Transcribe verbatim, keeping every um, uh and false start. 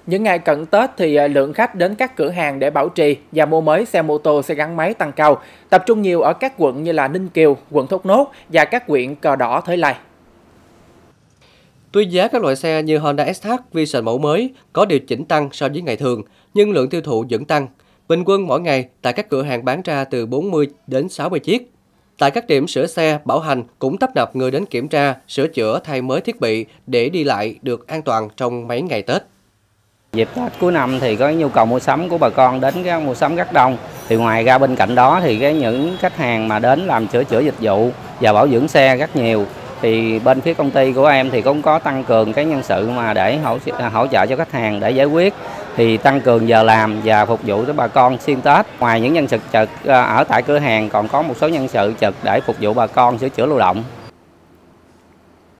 Những ngày cận Tết thì lượng khách đến các cửa hàng để bảo trì và mua mới xe mô tô, xe gắn máy tăng cao, tập trung nhiều ở các quận như là Ninh Kiều, quận Thốt Nốt và các huyện Cờ Đỏ, Thới Lai. Tuy giá các loại xe như Honda ét hát, Vision mẫu mới có điều chỉnh tăng so với ngày thường, nhưng lượng tiêu thụ vẫn tăng. Bình quân mỗi ngày tại các cửa hàng bán ra từ bốn mươi đến sáu mươi chiếc. Tại các điểm sửa xe, bảo hành cũng tấp nập người đến kiểm tra, sửa chữa, thay mới thiết bị để đi lại được an toàn trong mấy ngày Tết. Dịp Tết cuối năm thì có nhu cầu mua sắm của bà con đến cái mua sắm rất đông. Thì ngoài ra bên cạnh đó thì cái những khách hàng mà đến làm sửa chữa dịch vụ và bảo dưỡng xe rất nhiều. Thì bên phía công ty của em thì cũng có tăng cường cái nhân sự mà để hỗ, hỗ trợ cho khách hàng để giải quyết. Thì tăng cường giờ làm và phục vụ cho bà con xuyên Tết. Ngoài những nhân sự trực ở tại cửa hàng còn có một số nhân sự trực để phục vụ bà con sửa chữa lưu động.